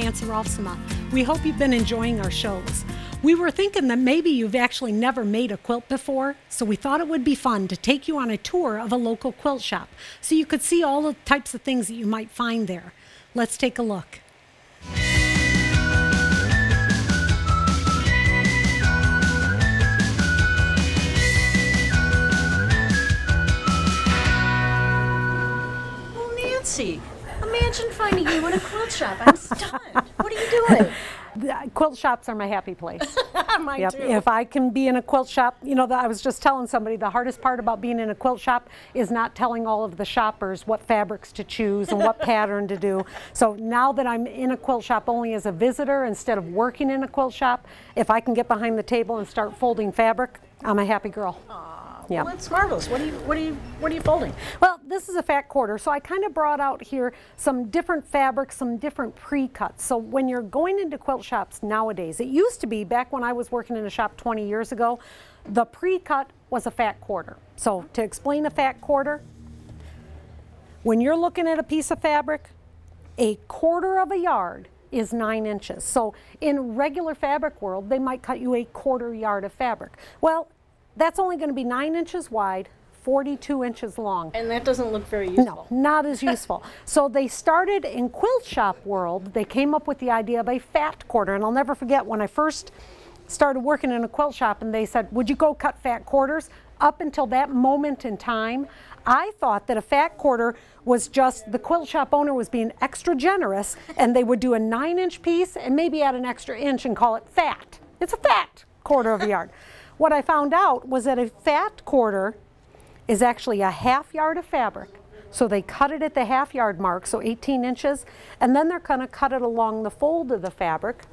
Nancy Rolfsema. We hope you've been enjoying our shows. We were thinking that maybe you've actually never made a quilt before, so we thought it would be fun to take you on a tour of a local quilt shop so you could see all the types of things that you might find there. Let's take a look. Nancy, imagine finding you in a quilt shop. I'm stunned. What are you doing? Quilt shops are my happy place. Mine too. If I can be in a quilt shop, you know, I was just telling somebody the hardest part about being in a quilt shop is not telling all of the shoppers what fabrics to choose and what pattern to do. So now that I'm in a quilt shop only as a visitor instead of working in a quilt shop, if I can get behind the table and start folding fabric, I'm a happy girl. Yeah. Well, that's marvelous. What are you folding? Well, this is a fat quarter, so I kind of brought out here some different fabrics, some different pre-cuts. So when you're going into quilt shops nowadays, it used to be back when I was working in a shop 20 years ago, the pre-cut was a fat quarter. So to explain a fat quarter, when you're looking at a piece of fabric, a quarter of a yard is 9 inches. So in regular fabric world, they might cut you a quarter yard of fabric. Well, that's only going to be 9 inches wide, 42 inches long. And that doesn't look very useful. No, not as useful. So they started in quilt shop world, they came up with the idea of a fat quarter. And I'll never forget when I first started working in a quilt shop and they said, would you go cut fat quarters? Up until that moment in time, I thought that a fat quarter was just the quilt shop owner was being extra generous and they would do a 9-inch piece and maybe add an extra inch and call it fat. It's a fat quarter of a yard. What I found out was that a fat quarter is actually a half yard of fabric. So they cut it at the half yard mark, so 18 inches, and then they're going to cut it along the fold of the fabric,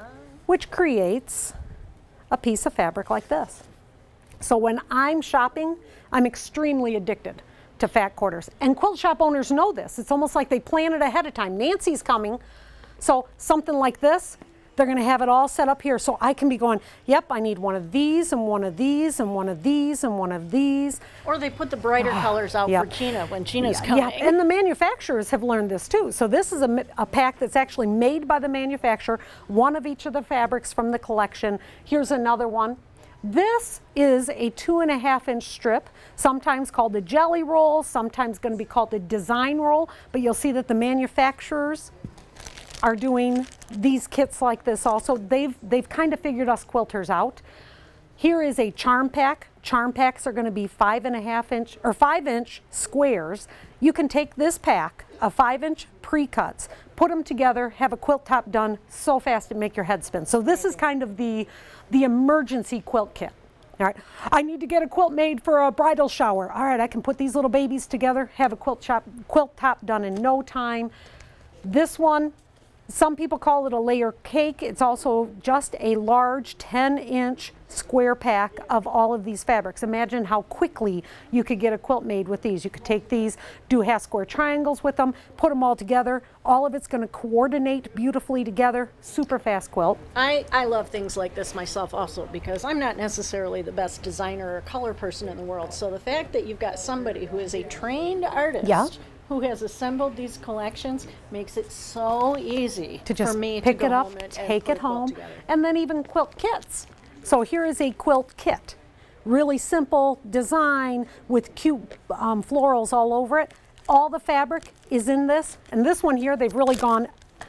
which creates a piece of fabric like this. So when I'm shopping, I'm extremely addicted to fat quarters. And quilt shop owners know this. It's almost like they plan it ahead of time. Nancy's coming, so something like this, they're going to have it all set up here so I can be going, yep, I need one of these and one of these and one of these and one of these. Or they put the brighter colors out for Gina when Gina's coming. Yeah, and the manufacturers have learned this too. So this is a pack that's actually made by the manufacturer, one of each of the fabrics from the collection. Here's another one. This is a 2.5-inch strip, sometimes called a jelly roll, sometimes going to be called a design roll, but you'll see that the manufacturers are doing these kits like this also. They've kind of figured us quilters out. Here is a charm pack. Charm packs are going to be 5.5-inch or 5-inch squares. You can take this pack of 5-inch pre-cuts, put them together, have a quilt top done so fast and make your head spin. So this is kind of the emergency quilt kit. All right, I need to get a quilt made for a bridal shower. All right, I can put these little babies together, have a quilt top done in no time. This one, some people call it a layer cake. It's also just a large 10-inch square pack of all of these fabrics. Imagine how quickly you could get a quilt made with these. You could take these, do half square triangles with them, put them all together. All of it's going to coordinate beautifully together. Super fast quilt. I love things like this myself also because I'm not necessarily the best designer or color person in the world. So the fact that you've got somebody who is a trained artist who has assembled these collections makes it so easy to just for me pick to it go up, home and take put it a quilt home, together. and then even quilt kits. So here is a quilt kit. Really simple design with cute florals all over it. All the fabric is in this, and this one here, they've really gone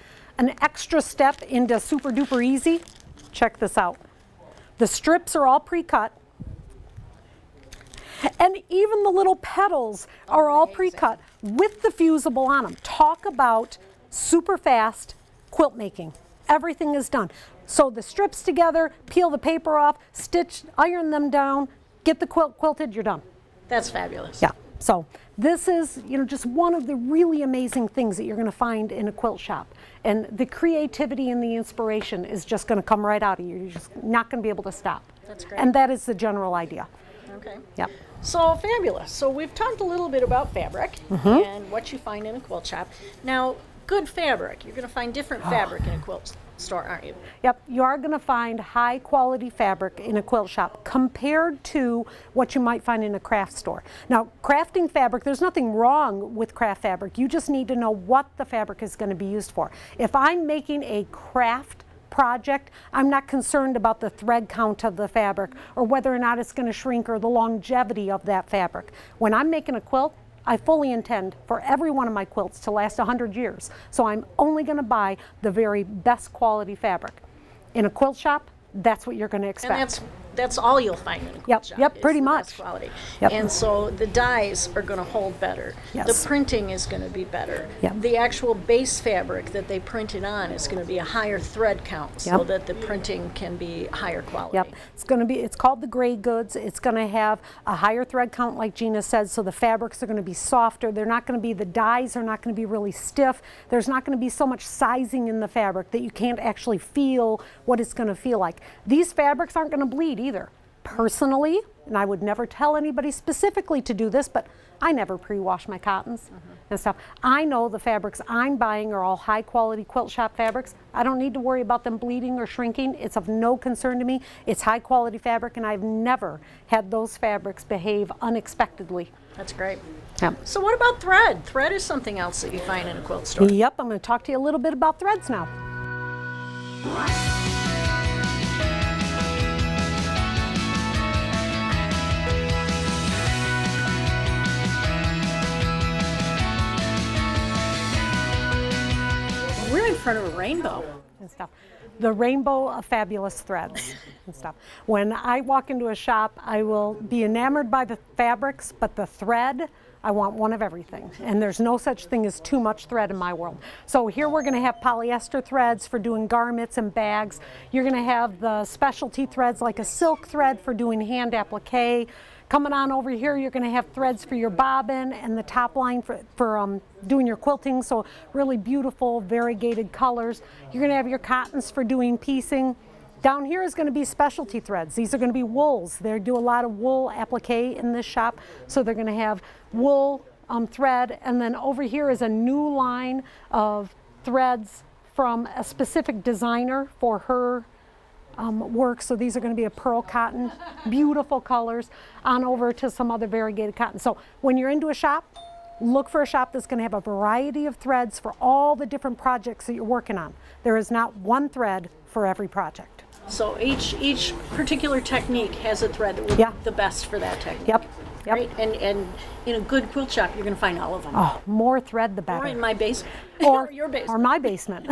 an extra step into super duper easy. Check this out. The strips are all pre-cut. And even the little petals are all pre-cut with the fusible on them. Talk about super fast quilt making. Everything is done. Sew the strips together, peel the paper off, stitch, iron them down, get the quilt quilted, you're done. That's fabulous. Yeah. So this is, you know, just one of the really amazing things that you're going to find in a quilt shop. And the creativity and the inspiration is just going to come right out of you. You're just not going to be able to stop. That's great. And that is the general idea. Okay. Yep. So fabulous. So we've talked a little bit about fabric and what you find in a quilt shop. Now, good fabric. You're going to find different fabric in a quilt store, aren't you? Yep, you are going to find high quality fabric in a quilt shop compared to what you might find in a craft store. Now, crafting fabric, there's nothing wrong with craft fabric. You just need to know what the fabric is going to be used for. If I'm making a craft project, I'm not concerned about the thread count of the fabric or whether or not it's going to shrink or the longevity of that fabric. When I'm making a quilt, I fully intend for every one of my quilts to last 100 years. So I'm only going to buy the very best quality fabric. In a quilt shop, that's what you're going to expect. And that's all you'll find in a quilt shop. Yep, is pretty the much. best quality. Yep. And so the dyes are going to hold better. Yes. The printing is going to be better. Yep. The actual base fabric that they print it on is going to be a higher thread count, so Yep. that the printing can be higher quality. Yep, it's called the gray goods. It's going to have a higher thread count, like Gina said, so the fabrics are going to be softer. They're not going to be, the dyes are not going to be really stiff. There's not going to be so much sizing in the fabric that you can't actually feel what it's going to feel like. These fabrics aren't going to bleed either. Personally, and I would never tell anybody specifically to do this, but I never pre-wash my cottons and stuff. I know the fabrics I'm buying are all high quality quilt shop fabrics. I don't need to worry about them bleeding or shrinking. It's of no concern to me. It's high quality fabric, and I've never had those fabrics behave unexpectedly. That's great. Yep. So what about thread? Thread is something else that you find in a quilt store. Yep, I'm going to talk to you a little bit about threads now. We're in front of a rainbow. And stuff. The rainbow of fabulous threads and stuff. When I walk into a shop, I will be enamored by the fabrics, but the thread, I want one of everything. And there's no such thing as too much thread in my world. So here we're going to have polyester threads for doing garments and bags. You're going to have the specialty threads like a silk thread for doing hand applique. Coming on over here, you're going to have threads for your bobbin and the top line for doing your quilting, so really beautiful variegated colors. You're going to have your cottons for doing piecing. Down here is going to be specialty threads. These are going to be wools. They do a lot of wool applique in this shop, so they're going to have wool thread. And then over here is a new line of threads from a specific designer for her work. So these are going to be a pearl cotton, beautiful colors, on over to some other variegated cotton. So when you're into a shop, look for a shop that's going to have a variety of threads for all the different projects that you're working on. There is not one thread for every project. So each particular technique has a thread that would be the best for that technique. Yep. Right? And in a good quilt shop, you're going to find all of them. Oh, more thread the better. Or in my basement. Or your basement. Or my basement.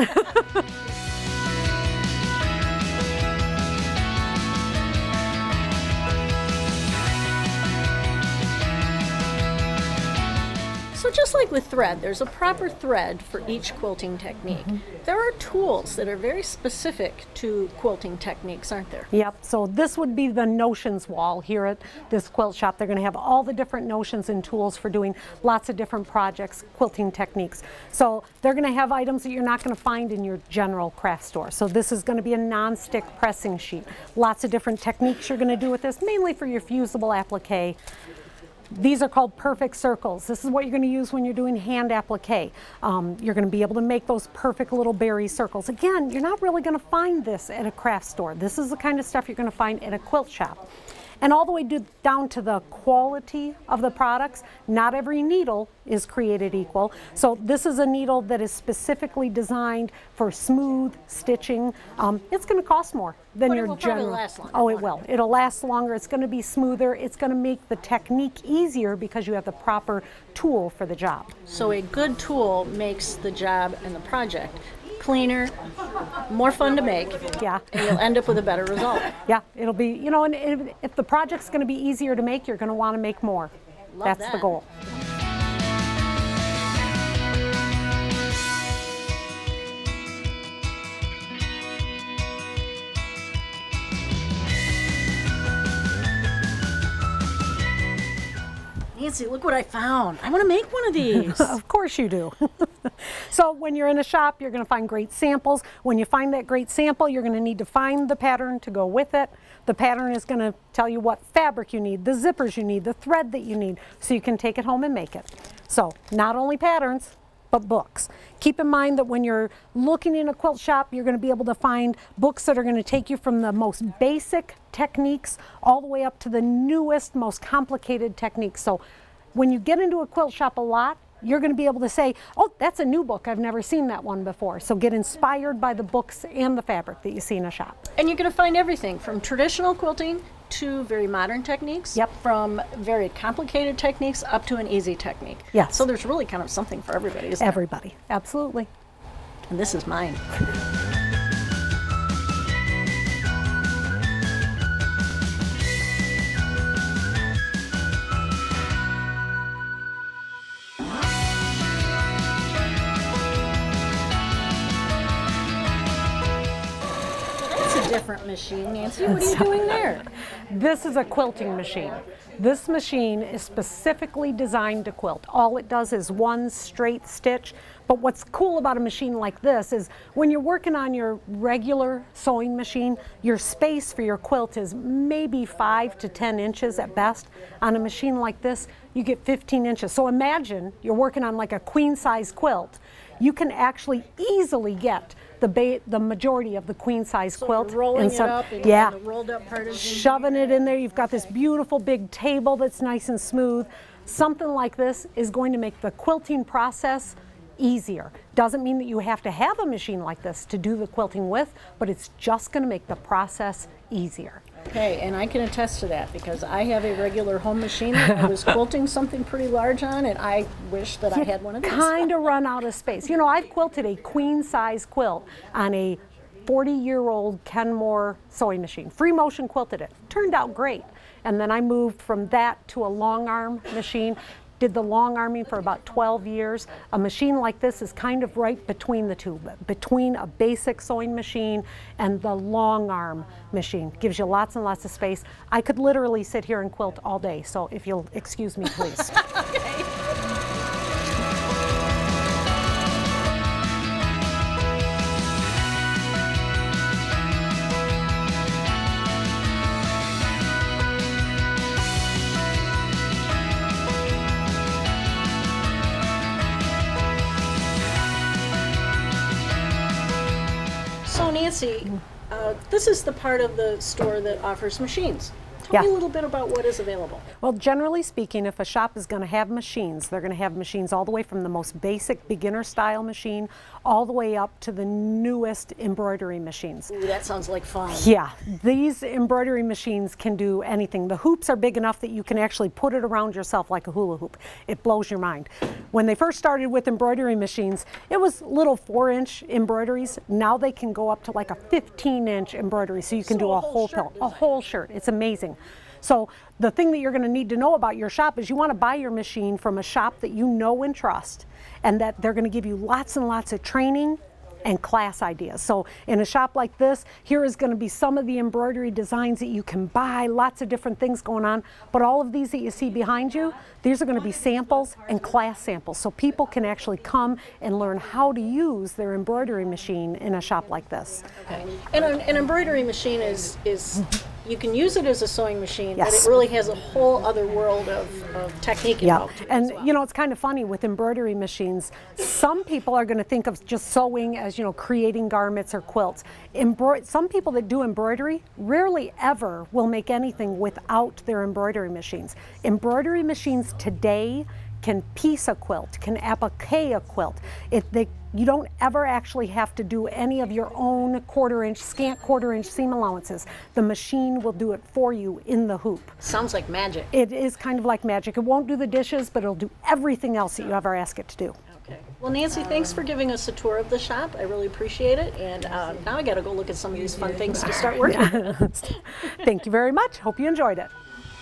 So just like with thread, there's a proper thread for each quilting technique. There are tools that are very specific to quilting techniques, aren't there? Yep, so this would be the notions wall here at this quilt shop. They're going to have all the different notions and tools for doing lots of different projects, quilting techniques. So they're going to have items that you're not going to find in your general craft store. So this is going to be a non-stick pressing sheet. Lots of different techniques you're going to do with this, mainly for your fusible applique. These are called perfect circles. This is what you're going to use when you're doing hand applique. You're going to be able to make those perfect little berry circles. Again, you're not really going to find this at a craft store. This is the kind of stuff you're going to find in a quilt shop. And all the way down to the quality of the products, not every needle is created equal. So this is a needle that is specifically designed for smooth stitching. It's going to cost more than your general. Probably last longer. Oh, it will. It'll last longer. It's going to be smoother. It's going to make the technique easier because you have the proper tool for the job. So a good tool makes the job and the project cleaner, more fun to make, Yeah. and you'll end up with a better result. Yeah, it'll be, you know, and if the project's going to be easier to make, you're going to want to make more. Love That's the that. goal. Nancy, look what I found. I want to make one of these. Of course you do. So when you're in a shop, you're going to find great samples. When you find that great sample, you're going to need to find the pattern to go with it. The pattern is going to tell you what fabric you need, the zippers you need, the thread that you need, so you can take it home and make it. So not only patterns, but books. Keep in mind that when you're looking in a quilt shop, you're going to be able to find books that are going to take you from the most basic techniques all the way up to the newest, most complicated techniques. So when you get into a quilt shop a lot, you're going to be able to say, oh, that's a new book. I've never seen that one before. So get inspired by the books and the fabric that you see in a shop. And you're going to find everything from traditional quilting to very modern techniques, yep, from very complicated techniques up to an easy technique. Yes. So there's really kind of something for everybody, isn't everybody, there? Absolutely. And this is mine. Different machine. Nancy, what are you doing there? This is a quilting machine. This machine is specifically designed to quilt. All it does is one straight stitch. But what's cool about a machine like this is when you're working on your regular sewing machine, your space for your quilt is maybe 5 to 10 inches at best. On a machine like this, you get 15 inches. So imagine you're working on like a queen size quilt. You can actually easily get the majority of the queen size quilt. Rolling it up and yeah, the rolled up part is shoving it in there. You've got this beautiful big table that's nice and smooth. Something like this is going to make the quilting process easier. Doesn't mean that you have to have a machine like this to do the quilting with, but it's just going to make the process easier. Okay, and I can attest to that because I have a regular home machine that I was quilting something pretty large on, and I wish that I had one of these. Kind of run out of space. You know, I've quilted a queen size quilt on a 40-year-old Kenmore sewing machine. Free motion quilted it. Turned out great. And then I moved from that to a long arm machine. Did the long arming for about 12 years. A machine like this is kind of right between the two, between a basic sewing machine and the long arm machine. Gives you lots and lots of space. I could literally sit here and quilt all day, so if you'll excuse me, please. Okay. So Nancy, this is the part of the store that offers machines. Tell me a little bit about what is available. Well, generally speaking, if a shop is going to have machines, they're going to have machines all the way from the most basic beginner style machine all the way up to the newest embroidery machines. Ooh, that sounds like fun. Yeah, these embroidery machines can do anything. The hoops are big enough that you can actually put it around yourself like a hula hoop. It blows your mind. When they first started with embroidery machines, it was little 4-inch embroideries. Now they can go up to like a 15-inch embroidery, so you can do a whole shirt. It's amazing. So the thing that you're going to need to know about your shop is you want to buy your machine from a shop that you know and trust, and that they're going to give you lots and lots of training and class ideas. So in a shop like this, here is going to be some of the embroidery designs that you can buy, lots of different things going on, but all of these that you see behind you, these are going to be samples and class samples, so people can actually come and learn how to use their embroidery machine in a shop like this. Okay. And an embroidery machine is you can use it as a sewing machine, yes, but it really has a whole other world of technique involved. And well, you know, it's kind of funny with embroidery machines. Some people are going to think of just sewing as, you know, creating garments or quilts. Some people that do embroidery rarely ever will make anything without their embroidery machines. Embroidery machines today can piece a quilt, can applique a quilt. You don't ever actually have to do any of your own scant quarter-inch seam allowances. The machine will do it for you in the hoop. Sounds like magic. It is kind of like magic. It won't do the dishes, but it'll do everything else that you ever ask it to do. Okay. Well, Nancy, thanks for giving us a tour of the shop. I really appreciate it. And now I got to go look at some of these fun things to start working with. Thank you very much. Hope you enjoyed it.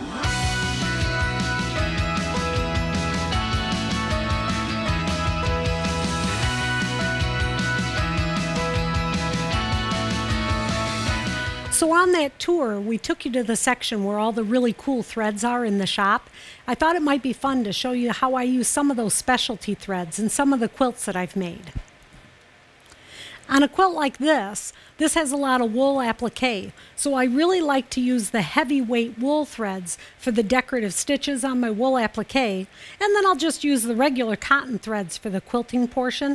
So on that tour, we took you to the section where all the really cool threads are in the shop. I thought it might be fun to show you how I use some of those specialty threads in some of the quilts that I've made. On a quilt like this has a lot of wool applique, so I really like to use the heavyweight wool threads for the decorative stitches on my wool applique, and then I'll just use the regular cotton threads for the quilting portion.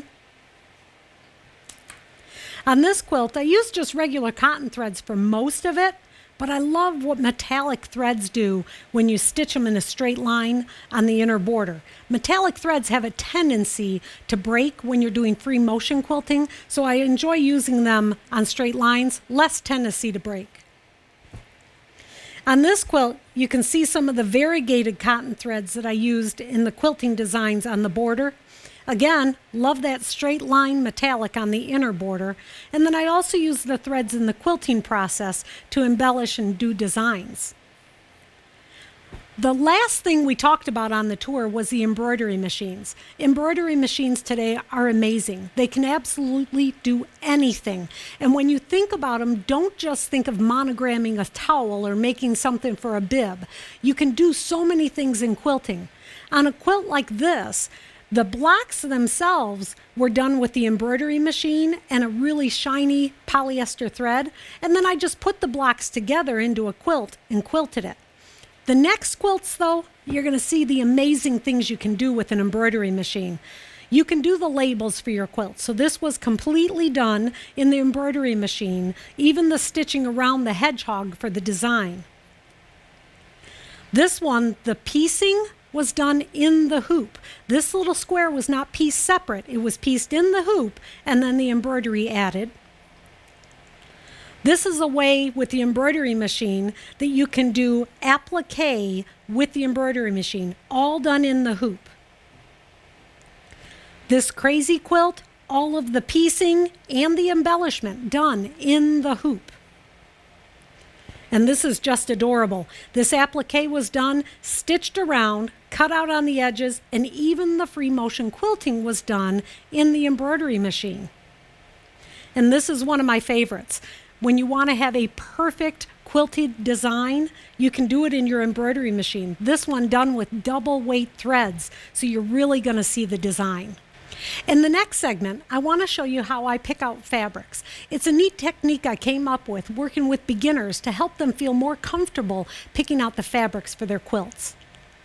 On this quilt, I use just regular cotton threads for most of it, but I love what metallic threads do when you stitch them in a straight line on the inner border. Metallic threads have a tendency to break when you're doing free motion quilting, so I enjoy using them on straight lines, less tendency to break. On this quilt, you can see some of the variegated cotton threads that I used in the quilting designs on the border. Again, love that straight line metallic on the inner border. And then I also use the threads in the quilting process to embellish and do designs. The last thing we talked about on the tour was the embroidery machines. Embroidery machines today are amazing. They can absolutely do anything. And when you think about them, don't just think of monogramming a towel or making something for a bib. You can do so many things in quilting. On a quilt like this, the blocks themselves were done with the embroidery machine and a really shiny polyester thread, and then I just put the blocks together into a quilt and quilted it. The next quilts, though, you're going to see the amazing things you can do with an embroidery machine. You can do the labels for your quilt. So this was completely done in the embroidery machine, even the stitching around the hedgehog for the design. This one, the piecing, was done in the hoop. This little square was not pieced separate. It was pieced in the hoop and then the embroidery added. This is a way with the embroidery machine that you can do applique with the embroidery machine, all done in the hoop. This crazy quilt, all of the piecing and the embellishment done in the hoop. And this is just adorable. This applique was done, stitched around, cut out on the edges, and even the free motion quilting was done in the embroidery machine. And this is one of my favorites. When you want to have a perfect quilted design, you can do it in your embroidery machine. This one done with double weight threads, so you're really going to see the design. In the next segment, I want to show you how I pick out fabrics. It's a neat technique I came up with working with beginners to help them feel more comfortable picking out the fabrics for their quilts.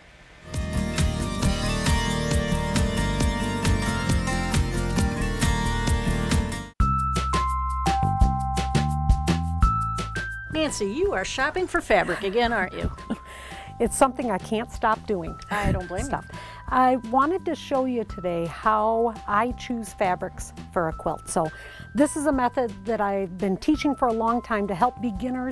Nancy, you are shopping for fabric again, aren't you? It's something I can't stop doing. I don't blame you. I wanted to show you today how I choose fabrics for a quilt. So this is a method that I've been teaching for a long time to help beginners.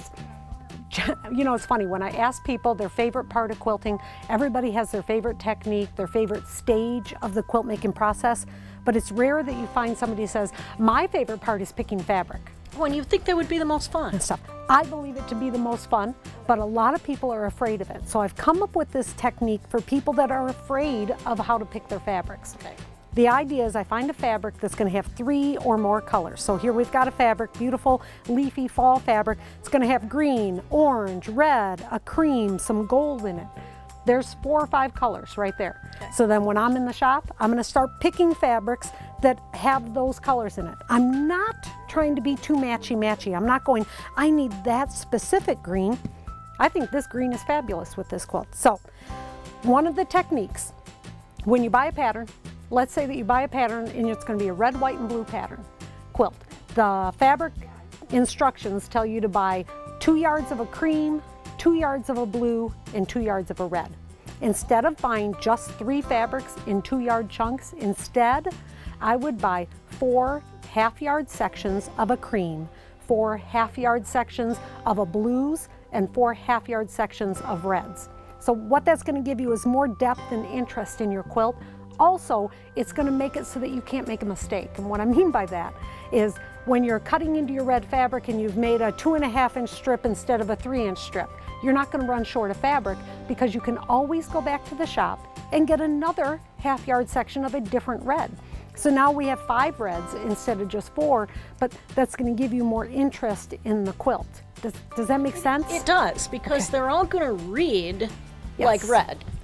You know, it's funny, when I ask people their favorite part of quilting, everybody has their favorite technique, their favorite stage of the quilt making process, but it's rare that you find somebody who says, my favorite part is picking fabric. When you think that would be the most fun. And stuff. I believe it to be the most fun, but a lot of people are afraid of it. So I've come up with this technique for people that are afraid of how to pick their fabrics. Okay. The idea is I find a fabric that's going to have 3 or more colors. So here we've got a fabric, beautiful leafy fall fabric. It's going to have green, orange, red, a cream, some gold in it. There's 4 or 5 colors right there. Okay. So then when I'm in the shop, I'm going to start picking fabrics that have those colors in it. I'm not trying to be too matchy-matchy. I'm not going, I need that specific green. I think this green is fabulous with this quilt. So one of the techniques, when you buy a pattern, let's say that you buy a pattern and it's going to be a red, white, and blue pattern quilt. The fabric instructions tell you to buy 2 yards of a cream, 2 yards of a blue, and 2 yards of a red. Instead of buying just 3 fabrics in 2-yard chunks, instead, I would buy 4 half-yard sections of a cream, 4 half-yard sections of a blues, and 4 half-yard sections of reds. So what that's going to give you is more depth and interest in your quilt. Also, it's going to make it so that you can't make a mistake. And what I mean by that is when you're cutting into your red fabric and you've made a 2.5-inch strip instead of a 3-inch strip, you're not going to run short of fabric because you can always go back to the shop and get another half-yard section of a different red. So now we have 5 reds instead of just 4, but that's going to give you more interest in the quilt. Does that make sense? It does, because they're all going to read like red.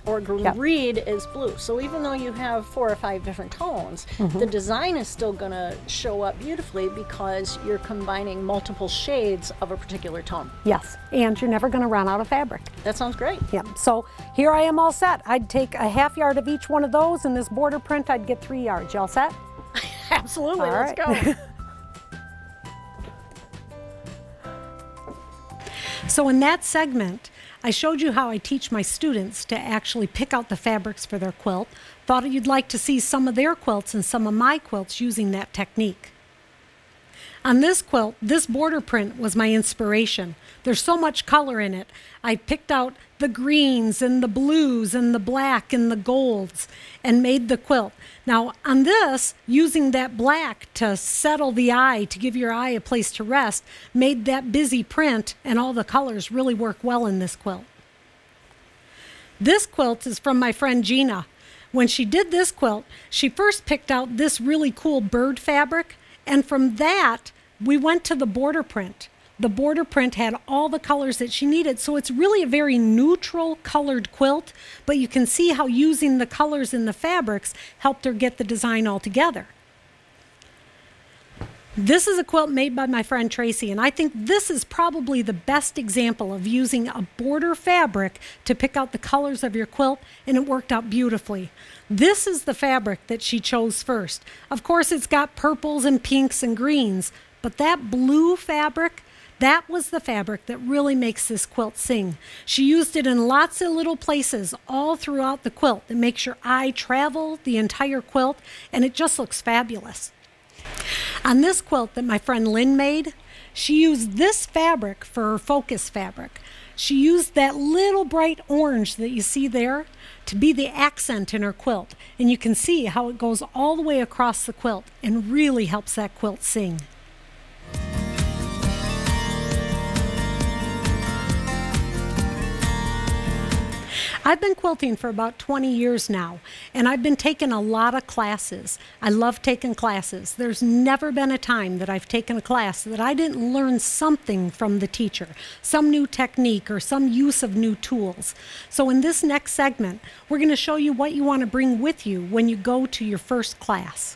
or read as blue. So even though you have 4 or 5 different tones, the design is still going to show up beautifully because you're combining multiple shades of a particular tone. Yes, and you're never going to run out of fabric. That sounds great. Yep, so here I am all set. I'd take a ½ yard of each one of those, and this border print, I'd get 3 yards. You all set? Absolutely, all let's right. go. So in that segment, I showed you how I teach my students to actually pick out the fabrics for their quilt. Thought you'd like to see some of their quilts and some of my quilts using that technique. On this quilt, this border print was my inspiration. There's so much color in it. I picked out the greens and the blues and the black and the golds and made the quilt. Now on this, using that black to settle the eye, to give your eye a place to rest, made that busy print and all the colors really work well in this quilt. This quilt is from my friend Gina. When she did this quilt, she first picked out this really cool bird fabric, and from that, we went to the border print. The border print had all the colors that she needed, so it's really a very neutral colored quilt, but you can see how using the colors in the fabrics helped her get the design all together. This is a quilt made by my friend Tracy, and I think this is probably the best example of using a border fabric to pick out the colors of your quilt, and it worked out beautifully. This is the fabric that she chose first. Of course, it's got purples and pinks and greens, but that blue fabric, that was the fabric that really makes this quilt sing. She used it in lots of little places all throughout the quilt. It makes your eye travel the entire quilt, and it just looks fabulous. On this quilt that my friend Lynn made, she used this fabric for her focus fabric. She used that little bright orange that you see there to be the accent in her quilt. And you can see how it goes all the way across the quilt and really helps that quilt sing. I've been quilting for about 20 years now, and I've been taking a lot of classes. I love taking classes. There's never been a time that I've taken a class that I didn't learn something from the teacher, some new technique or some use of new tools. So in this next segment, we're going to show you what you want to bring with you when you go to your first class.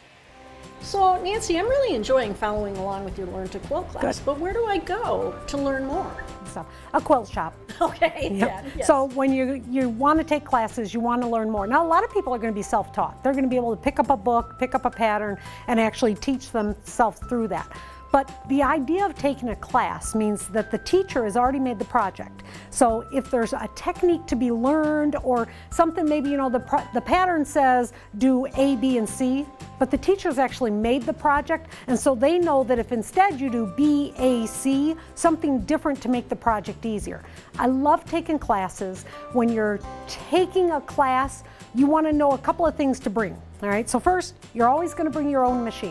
So Nancy, I'm really enjoying following along with your Learn to Quilt class, but where do I go to learn more? So, a quilt shop. Okay. Yep. Yeah, yes. So when you want to take classes, you want to learn more. Now a lot of people are going to be self-taught. They're going to be able to pick up a book, pick up a pattern, and actually teach themselves through that. But the idea of taking a class means that the teacher has already made the project. So if there's a technique to be learned or something, maybe, you know, the pattern says do A, B, and C, but the teacher's actually made the project, and so they know that if instead you do B, A, C, something different to make the project easier. I love taking classes. When you're taking a class, you want to know a couple of things to bring. All right, so first, you're always going to bring your own machine.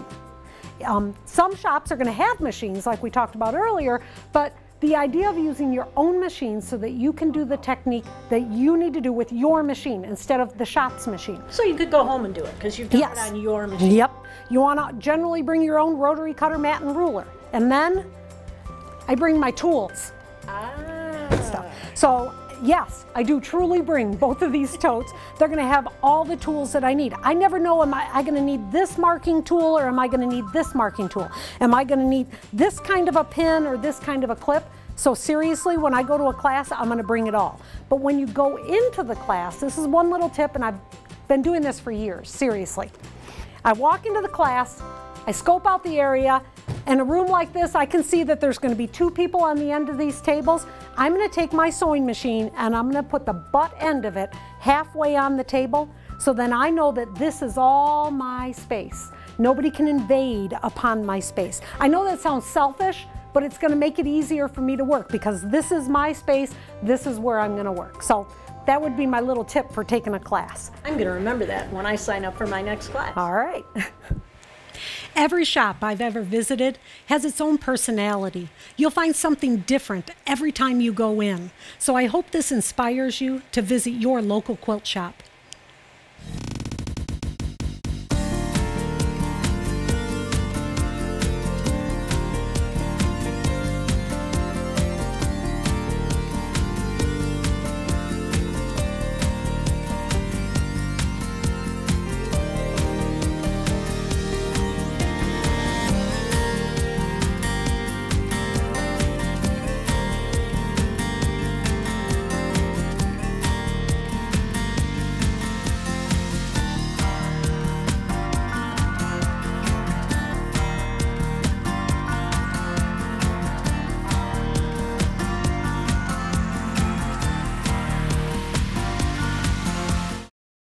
Some shops are going to have machines like we talked about earlier, but the idea of using your own machine so that you can do the technique that you need to do with your machine instead of the shop's machine. So you could go home and do it because you've done it on your machine. Yep. You want to generally bring your own rotary cutter, mat, and ruler. And then I bring my tools. Stuff. So yes, I do truly bring both of these totes. They're going to have all the tools that I need. I never know, am I going to need this marking tool or am I going to need this marking tool? Am I going to need this kind of a pin or this kind of a clip? So seriously, when I go to a class, I'm going to bring it all. But when you go into the class, this is one little tip, and I've been doing this for years, seriously. I walk into the class, I scope out the area. In a room like this, I can see that there's going to be 2 people on the end of these tables. I'm going to take my sewing machine and I'm going to put the butt end of it halfway on the table, so then I know that this is all my space. Nobody can invade upon my space. I know that sounds selfish, but it's going to make it easier for me to work because this is my space, this is where I'm going to work. So that would be my little tip for taking a class. I'm going to remember that when I sign up for my next class. All right. Every shop I've ever visited has its own personality. You'll find something different every time you go in. So I hope this inspires you to visit your local quilt shop.